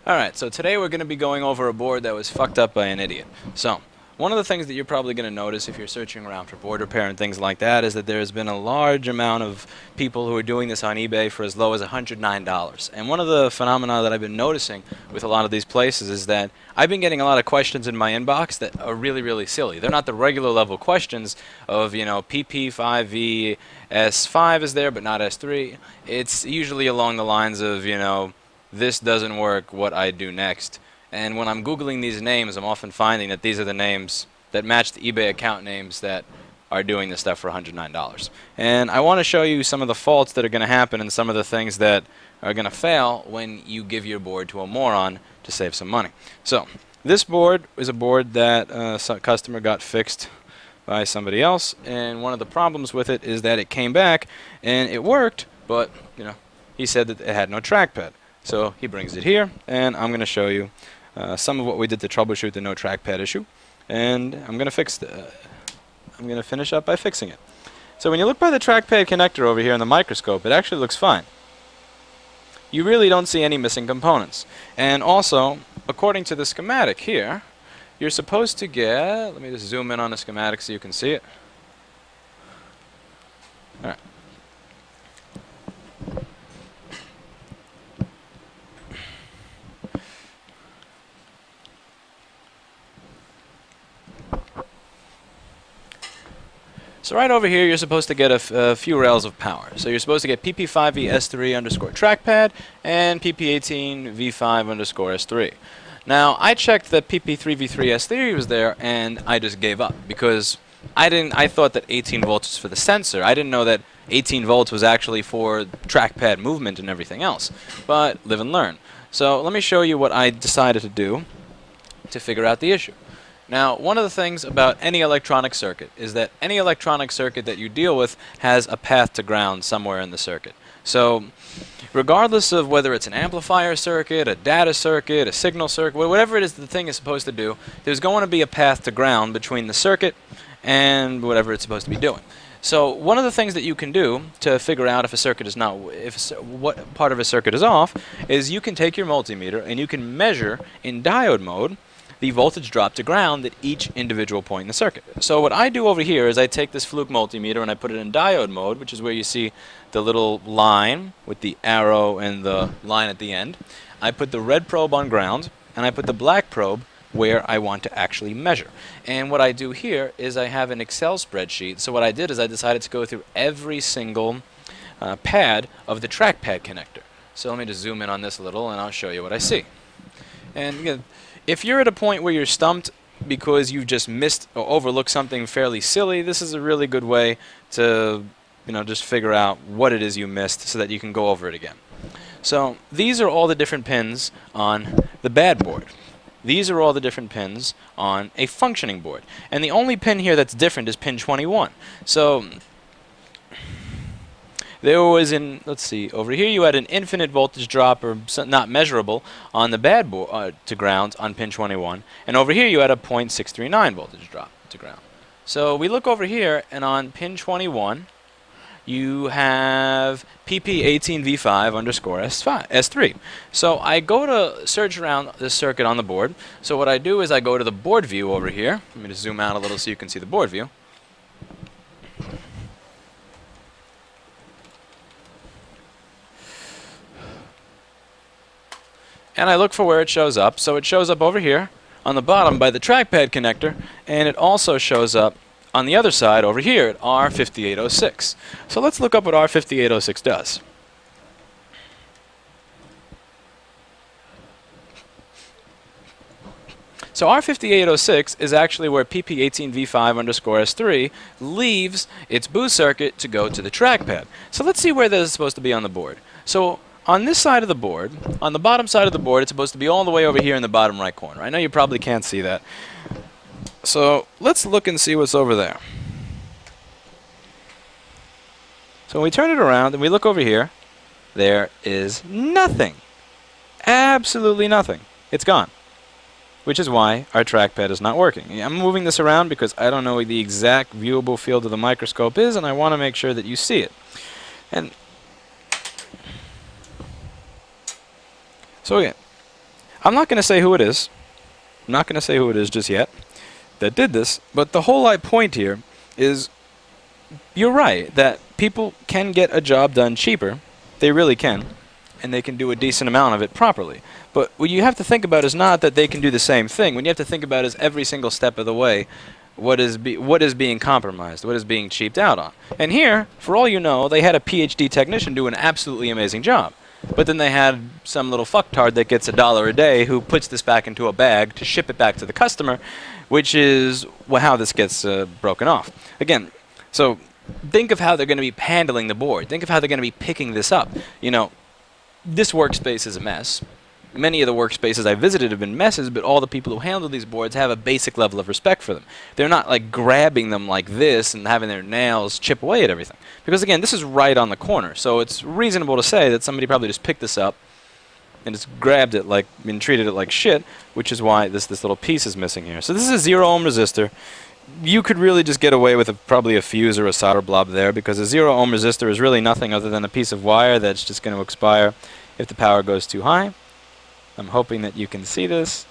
Alright, so today we're going to be going over a board that was fucked up by an idiot. So, one of the things that you're probably going to notice if you're searching around for board repair and things like that is that there's been a large amount of people who are doing this on eBay for as low as $109. And one of the phenomena that I've been noticing with a lot of these places is that I've been getting a lot of questions in my inbox that are really, really silly. They're not the regular level questions of, PP5V S5 is there but not S3. It's usually along the lines of, this doesn't work, what I do next. And when I'm Googling these names, I'm often finding that these are the names that match the eBay account names that are doing this stuff for $109. And I want to show you some of the faults that are going to happen and some of the things that are going to fail when you give your board to a moron to save some money. So, this board is a board that a customer got fixed by somebody else, and one of the problems with it is that it came back and it worked, but, he said that it had no trackpad. So he brings it here, and I'm going to show you some of what we did to troubleshoot the no trackpad issue, and I'm going to finish up by fixing it. So when you look by the trackpad connector over here in the microscope, it actually looks fine. You really don't see any missing components. And also, according to the schematic here, you're supposed to get, let me just zoom in on the schematic so you can see it. All right. So right over here, you're supposed to get a few rails of power. So you're supposed to get PP5V S3_trackpad and PP18V5_S3. Now, I checked that PP3V3S3 was there, and I just gave up because I thought that 18 volts was for the sensor. I didn't know that 18 volts was actually for trackpad movement and everything else. But live and learn. So let me show you what I decided to do to figure out the issue. Now, one of the things about any electronic circuit is that any electronic circuit that you deal with has a path to ground somewhere in the circuit. So, regardless of whether it's an amplifier circuit, a data circuit, a signal circuit, whatever it is the thing is supposed to do, there's going to be a path to ground between the circuit and whatever it's supposed to be doing. So, one of the things that you can do to figure out if a circuit is not, what part of a circuit is off, is you can take your multimeter and you can measure in diode mode the voltage drop to ground at each individual point in the circuit. So what I do over here is I take this Fluke multimeter and I put it in diode mode, which is where you see the little line with the arrow and the line at the end. I put the red probe on ground, and I put the black probe where I want to actually measure. And what I do here is I have an Excel spreadsheet. So what I did is I decided to go through every single pad of the trackpad connector. So let me just zoom in on this a little and I'll show you what I see. And again, if you're at a point where you're stumped because you've just missed or overlooked something fairly silly, this is a really good way to, just figure out what it is you missed so that you can go over it again. So these are all the different pins on the bad board. These are all the different pins on a functioning board. And the only pin here that's different is pin 21. So there was let's see, over here you had an infinite voltage drop, or not measurable, on the bad board to ground on pin 21, and over here you had a 0.639 voltage drop to ground. So we look over here, and on pin 21 you have PP18V5_S3. So I go to search around this circuit on the board. So what I do is I go to the board view over here. Let me just zoom out a little so you can see the board view. And I look for where it shows up. So it shows up over here on the bottom by the trackpad connector, and it also shows up on the other side over here at R5806. So let's look up what R5806 does. So R5806 is actually where PP18V5_S3 leaves its boost circuit to go to the trackpad. So let's see where this is supposed to be on the board. So on this side of the board, on the bottom side of the board, it's supposed to be all the way over here in the bottom right corner. I know you probably can't see that. So let's look and see what's over there. So when we turn it around and we look over here, there is nothing. Absolutely nothing. It's gone. Which is why our trackpad is not working. I'm moving this around because I don't know what the exact viewable field of the microscope is, and I want to make sure that you see it. And so again, I'm not going to say who it is. I'm not going to say who it is just yet that did this, but the whole point here is you're right that people can get a job done cheaper. They really can, and they can do a decent amount of it properly. But what you have to think about is not that they can do the same thing. What you have to think about is every single step of the way, what is being compromised, what is being cheaped out on. And here, for all you know, they had a PhD technician do an absolutely amazing job. But then they had some little fucktard that gets $1 a day who puts this back into a bag to ship it back to the customer, which is how this gets broken off. Again, so think of how they're going to be handling the board. Think of how they're going to be picking this up. You know, this workspace is a mess. Many of the workspaces I visited have been messes, but all the people who handle these boards have a basic level of respect for them. They're not like grabbing them like this and having their nails chip away at everything. Because again, this is right on the corner, so it's reasonable to say that somebody probably just picked this up and just grabbed it like and treated it like shit, which is why this little piece is missing here. So this is a 0 ohm resistor. You could really just get away with probably a fuse or a solder blob there, because a 0 ohm resistor is really nothing other than a piece of wire that's just going to expire if the power goes too high. I'm hoping that you can see this.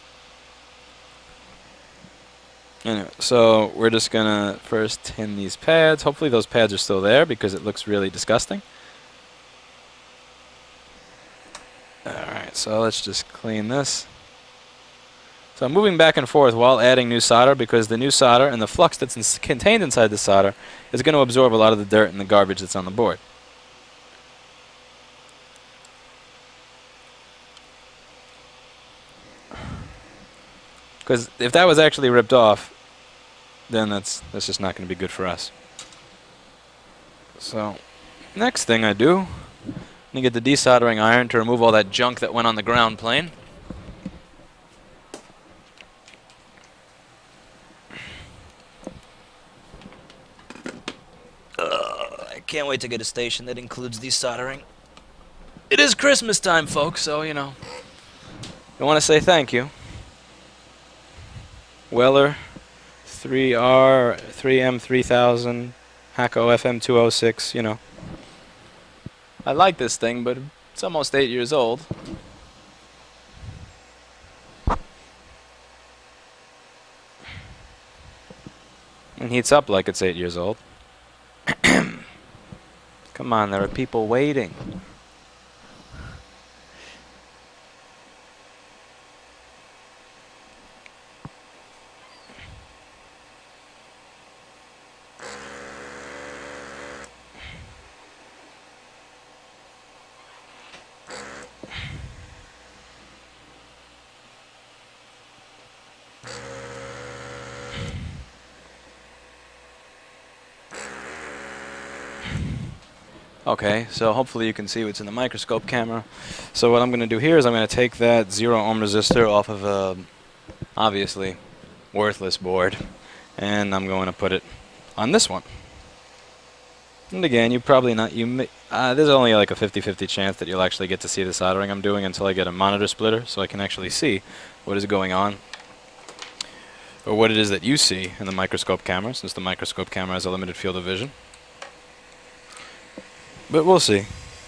Anyway, so we're just going to first tin these pads. Hopefully those pads are still there because it looks really disgusting. Alright, so let's just clean this. So I'm moving back and forth while adding new solder, because the new solder and the flux that's contained inside the solder is going to absorb a lot of the dirt and the garbage that's on the board. Because if that was actually ripped off, then that's just not going to be good for us. So, next thing I do, I'm going to get the desoldering iron to remove all that junk that went on the ground plane. I can't wait to get a station that includes desoldering. It is Christmas time, folks, so, you know, I want to say thank you. Weller 3R 3M3000 Hacko FM206, you know. I like this thing, but it's almost 8 years old. And heats up like it's 8 years old. Come on, there are people waiting. Okay, so hopefully you can see what's in the microscope camera. So what I'm going to do here is I'm going to take that 0 ohm resistor off of a obviously worthless board, and I'm going to put it on this one. And again, you probably not, there's only like a 50-50 chance that you'll actually get to see the soldering I'm doing until I get a monitor splitter so I can actually see what is going on, or what it is that you see in the microscope camera, since the microscope camera has a limited field of vision. But we'll see.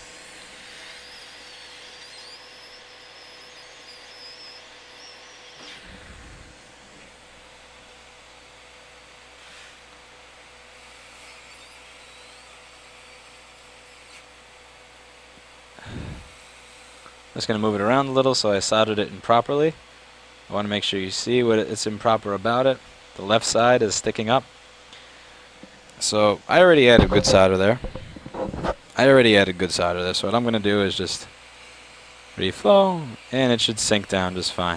I'm just going to move it around a little so I soldered it improperly. I want to make sure you see what it's improper about it. The left side is sticking up. So I already added good solder there. So what I'm going to do is just reflow, and it should sink down just fine.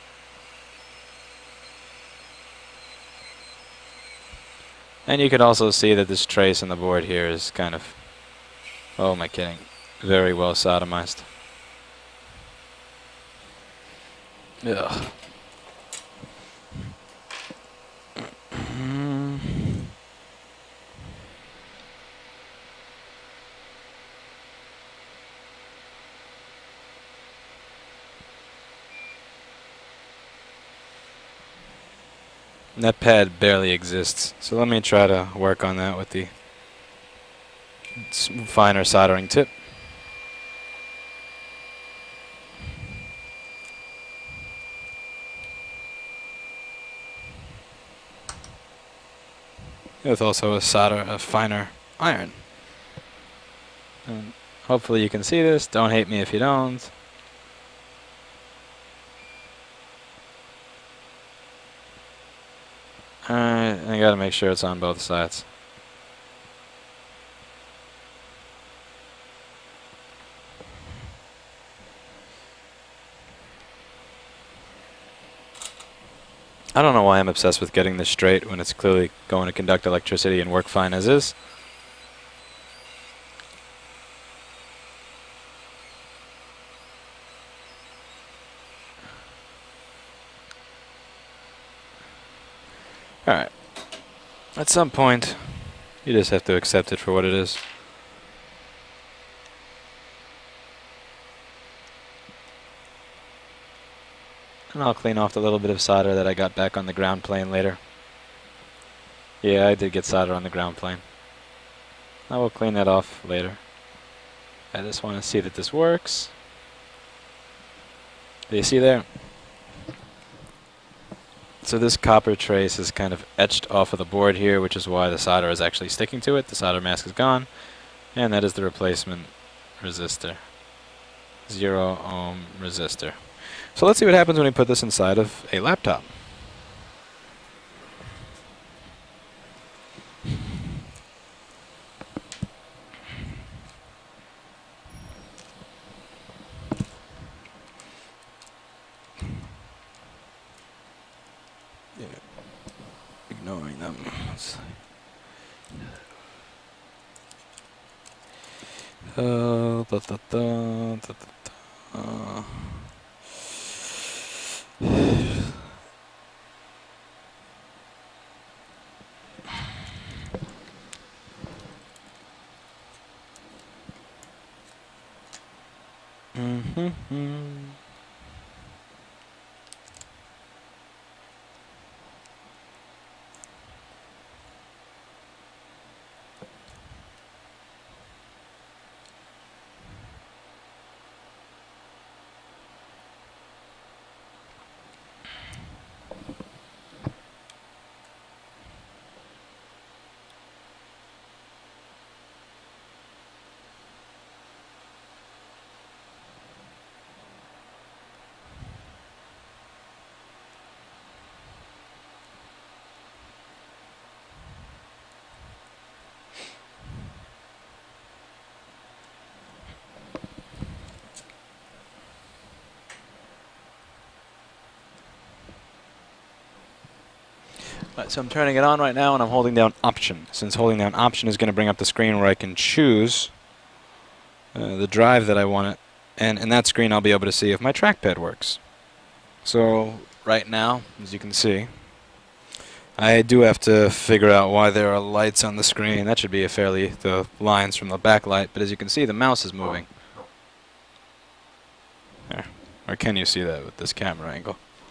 And you can also see that this trace on the board here is kind of, oh am I kidding, very well sodomized. Ugh. That pad barely exists, so let me try to work on that with the finer soldering tip. with also a finer iron. And hopefully you can see this. Don't hate me if you don't. Alright, I gotta make sure it's on both sides. I don't know why I'm obsessed with getting this straight when it's clearly going to conduct electricity and work fine as is. Alright. At some point, you just have to accept it for what it is. And I'll clean off the little bit of solder that I got back on the ground plane later. Yeah, I did get solder on the ground plane. I will clean that off later. I just want to see that this works. Do you see there? So this copper trace is kind of etched off of the board here, which is why the solder is actually sticking to it. The solder mask is gone, and that is the replacement resistor. 0 ohm resistor. So let's see what happens when we put this inside of a laptop. Ignoring them. Right, so I'm turning it on right now, and I'm holding down Option. Since holding down Option is going to bring up the screen where I can choose the drive that I want it, and in that screen I'll be able to see if my trackpad works. So right now, as you can see, I do have to figure out why there are lights on the screen. That should be the lines from the backlight, but as you can see, the mouse is moving. There. Or can you see that with this camera angle?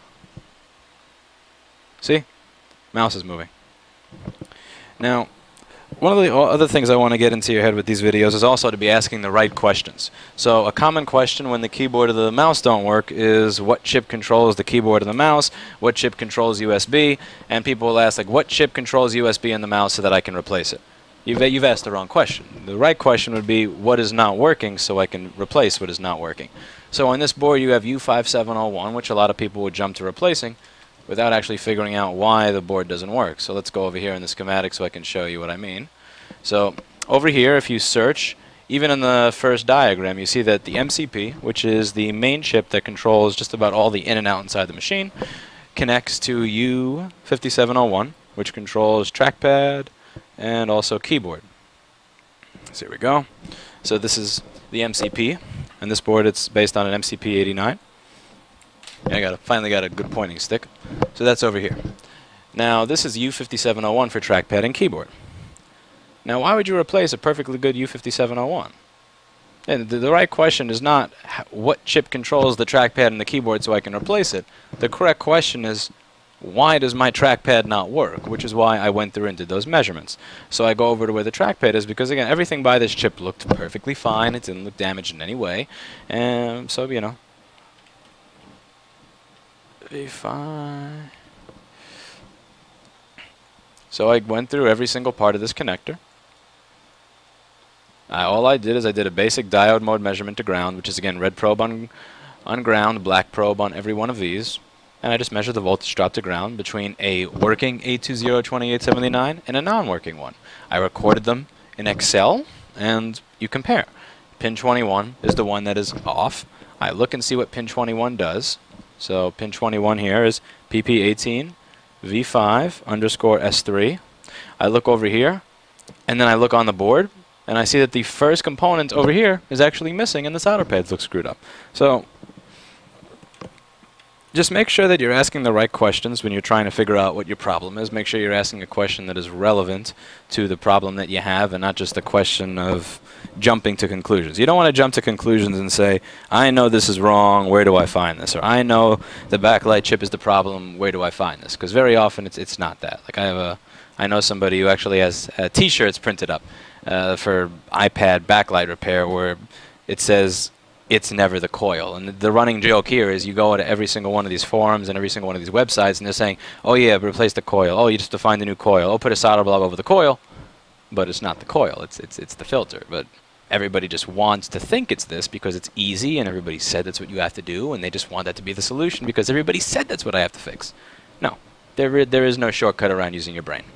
See? Mouse is moving. Now, one of the other things I want to get into your head with these videos is also to be asking the right questions. So a common question when the keyboard or the mouse don't work is what chip controls the keyboard and the mouse, what chip controls USB, and people will ask, like, what chip controls USB and the mouse so that I can replace it? You've asked the wrong question. The right question would be what is not working so I can replace what is not working. So on this board you have U5701, which a lot of people would jump to replacing without actually figuring out why the board doesn't work. So let's go over here in the schematic so I can show you what I mean. So over here, if you search, even in the first diagram, you see that the MCP, which is the main chip that controls just about all the in and out inside the machine, connects to U5701, which controls trackpad and also keyboard. So here we go. So this is the MCP, and this board, it's based on an MCP 89. I finally got a good pointing stick. So that's over here. Now this is U5701 for trackpad and keyboard. Now why would you replace a perfectly good U5701? And the right question is not what chip controls the trackpad and the keyboard so I can replace it. The correct question is why does my trackpad not work? Which is why I went through and did those measurements. So I go over to where the trackpad is because, again, everything by this chip looked perfectly fine. It didn't look damaged in any way. And so, you know, be fine. So I went through every single part of this connector. All I did is I did a basic diode mode measurement to ground, which is again red probe on ground, black probe on every one of these. And I just measured the voltage drop to ground between a working 820-2879 and a non-working one. I recorded them in Excel, and you compare. Pin 21 is the one that is off. I look and see what pin 21 does. So pin 21 here is PP18 V5 underscore S3. I look over here, and then I look on the board, and I see that the first component over here is actually missing, and the solder pads look screwed up. So just make sure that you're asking the right questions when you're trying to figure out what your problem is. Make sure you're asking a question that is relevant to the problem that you have, and not just a question of jumping to conclusions. You don't want to jump to conclusions and say, I know this is wrong, where do I find this? Or I know the backlight chip is the problem, where do I find this? Because very often it's not that. Like I know somebody who actually has T-shirts printed up for iPad backlight repair where it says, it's never the coil. And the running joke here is you go to every single one of these forums and every single one of these websites, and they're saying, oh yeah, replace the coil. Oh, you just define the new coil. Oh, put a solder blob over the coil. But it's not the coil. It's the filter. But everybody just wants to think it's this because it's easy, and everybody said that's what you have to do, and they just want that to be the solution because everybody said that's what I have to fix. No, there is no shortcut around using your brain.